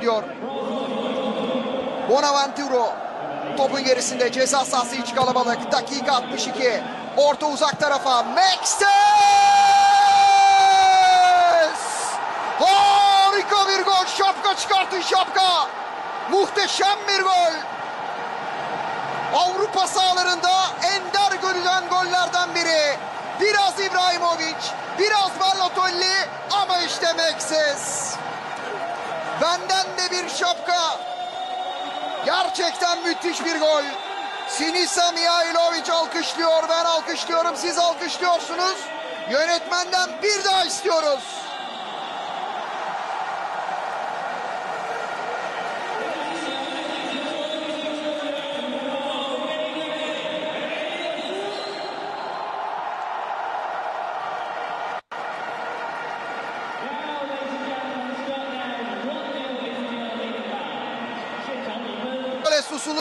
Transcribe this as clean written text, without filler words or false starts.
gidiyor. Bonaventura topun gerisinde, ceza sahası iç kalabalık. Dakika 62. Orta uzak tarafa. Maxes! Harika bir gol. Şapka çıkartın, şapka. Muhteşem bir gol. Avrupa sahalarında ender görülen gollerden biri. Biraz İbrahimovic, biraz Balotelli ama işte Maxes. Benden de bir şapka. Gerçekten müthiş bir gol. Sinisa Mihailovic alkışlıyor, ben alkışlıyorum, siz alkışlıyorsunuz. Yönetmenden bir daha istiyoruz. Susulu